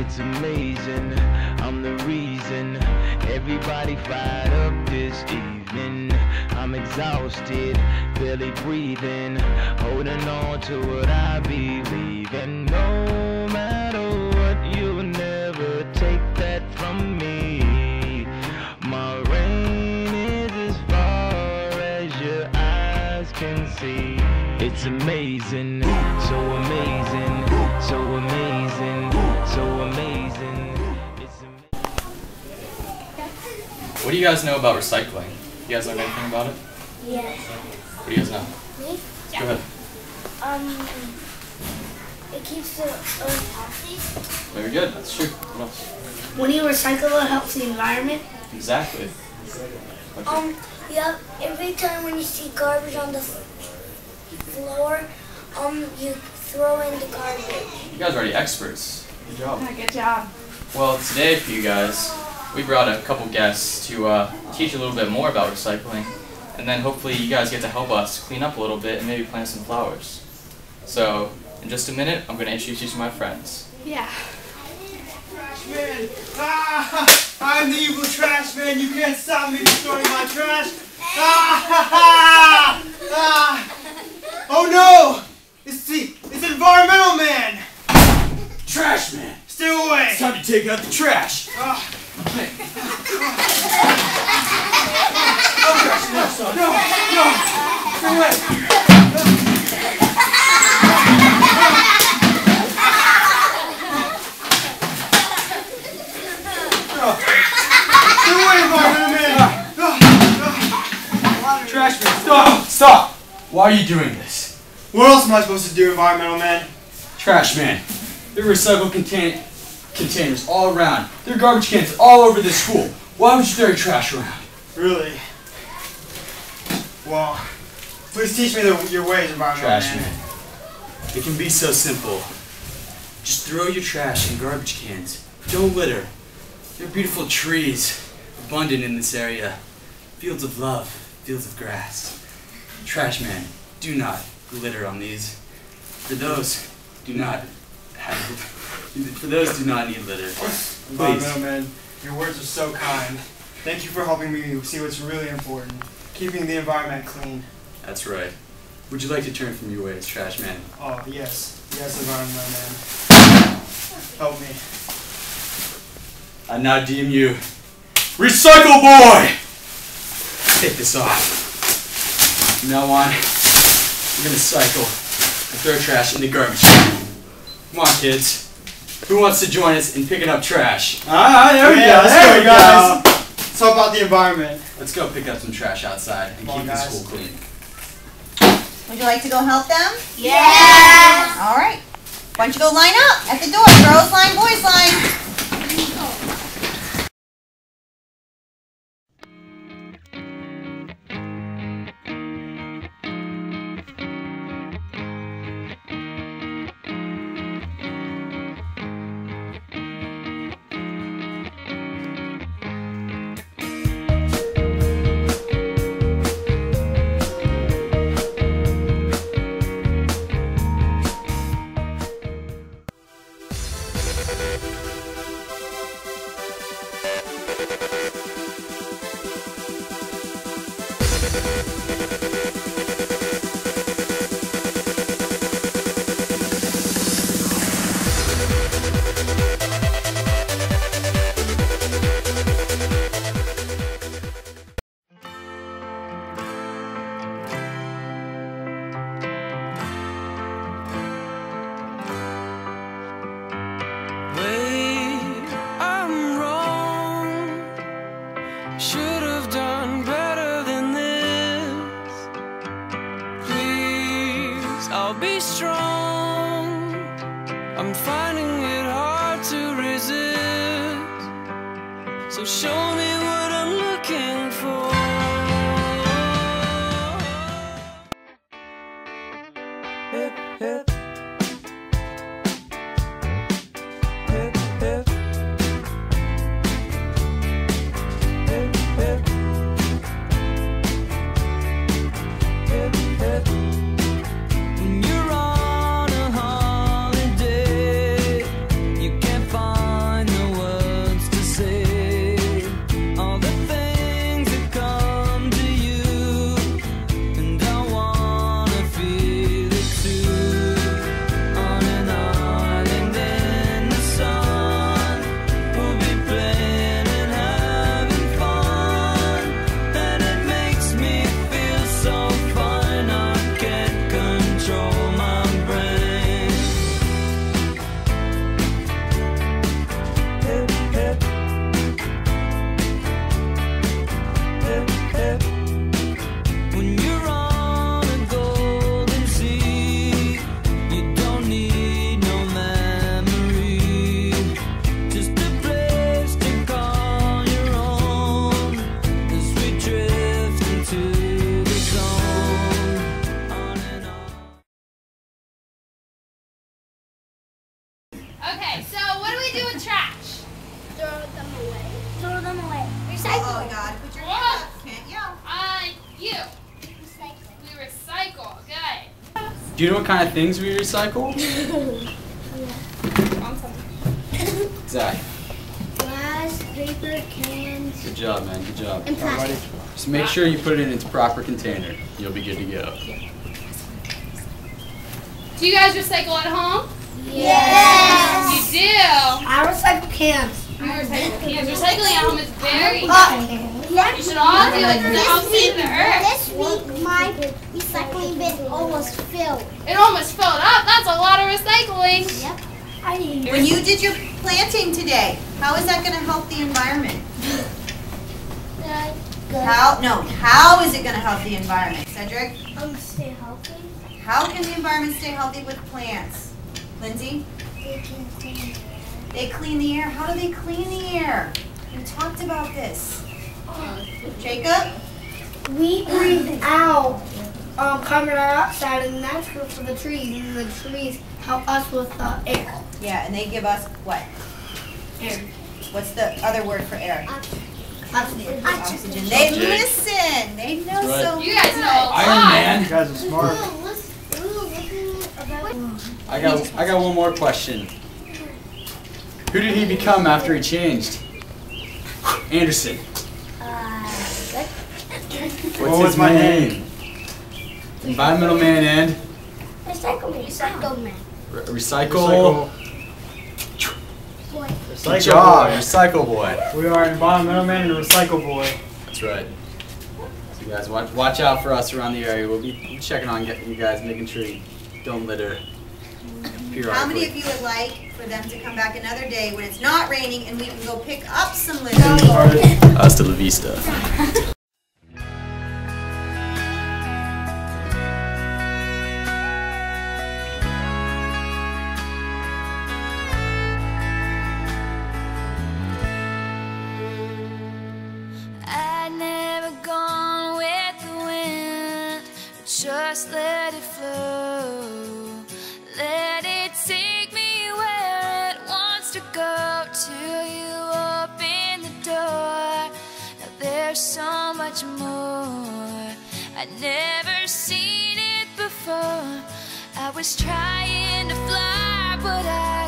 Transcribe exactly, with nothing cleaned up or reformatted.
It's amazing, I'm the reason everybody fired up this evening. I'm exhausted, barely breathing, holding on to what I believe in. No matter what, you'll never take that from me. My reign is as far as your eyes can see. It's amazing, so amazing, so amazing, so amazing. It's amazing. What do you guys know about recycling? You guys know anything about it? Yeah. What do you guys know? Me? Yeah. Go ahead. Um, it keeps the earth healthy. Very good. That's true. What else? When you recycle, it helps the environment. Exactly. Okay. Um, yeah, every time when you see garbage on the floor, um, you throw in the garbage. You guys are already experts. Good job. Yeah, good job. Well, today for you guys, we brought a couple guests to uh, teach a little bit more about recycling, and then hopefully you guys get to help us clean up a little bit and maybe plant some flowers. So, in just a minute, I'm going to introduce you to my friends. Yeah. Trash man! Ah, I'm the evil trash man. You can't stop me from throwing my trash. Ah, ha, ha, ah. Oh no! It's the it's environmental man. Trash man! Stay away! It's time to take out the trash! Ah. Oh, trash! No, son! No! No! Stay away! Stay away, environmental man! Trash man, stop! Stop! Why are you doing this? What else am I supposed to do, environmental man? Trash man, there are recycle contain containers all around. There are garbage cans all over this school. Why would you throw your trash around? Really? Well, please teach me the, your ways, environmental Trash man. man. It can be so simple. Just throw your trash in garbage cans. Don't litter. There are beautiful trees abundant in this area. Fields of love, fields of grass. Trash man, do not litter on these. For those, do not have, for those do not need litter. Environmental Please. man, your words are so kind. Thank you for helping me see what's really important. Keeping the environment clean. That's right. Would you like to turn from your ways, trash man? Oh, yes. Yes, environmental man. Help me. I now deem you Recycle Boy! Take this off. From now on, we're gonna cycle and throw trash in the garbage can. Come on, kids. Who wants to join us in picking up trash? Ah, there we Yeah, go. there There we we guys. Let's talk about the environment. Let's go pick up some trash outside and Come on, keep the guys. school clean. Would you like to go help them? Yeah! All right. Why don't you go line up at the door? Girls line, boys line. I'll be strong. I'm finding it hard to resist. So show me what I'm looking for. Hip, hip. Hip, hip. Hip, hip. Hip, hip. When you're on a holiday, you can't find Do you know what kind of things we recycle? Zach. Glass, paper, cans. Good job, man. Good job. And plastic. Just make sure you put it in its proper container. You'll be good to go. Do you guys recycle at home? Yes. You do? I recycle cans. You recycle cans. Recycling at home is very Uh, You should all do it to help save the earth. This week, my recycling bin almost filled. It almost filled up. That's a lot of recycling. Yep. I didn't. When you did your planting today, how is that going to help the environment? Good. How? No, how is it going to help the environment, Cedric? Um, stay healthy. How can the environment stay healthy with plants? Lindsay? They can clean the air. They clean the air. How do they clean the air? We talked about this. Jacob? We breathe out um, carbon dioxide, and that's good for the trees, and the trees help us with uh, air. Yeah, and they give us what? Air. What's the other word for air? Oxygen. Oxygen. They listen. They know That's right. so You guys know a Iron lot. Man. You guys are smart. I got I got one more question. Who did he become after he changed? Anderson. Uh, good. What's What his was my name? Environmental man and Recycle me. Recycle man. re recycle. Boy. Good Recycle job, boy. recycle boy. We are environmental man and a recycle boy. That's right. So you guys watch watch out for us around the area. We'll be, we'll be checking on getting you guys, making sure you don't litter. How many of you would like for them to come back another day when it's not raining and we can go pick up some litter? Hasta la vista. I'd never gone with the wind, just let it flow. Let it take me where it wants to go till you open the door. Now there's so much more I'd never seen it before. I was trying to fly, but I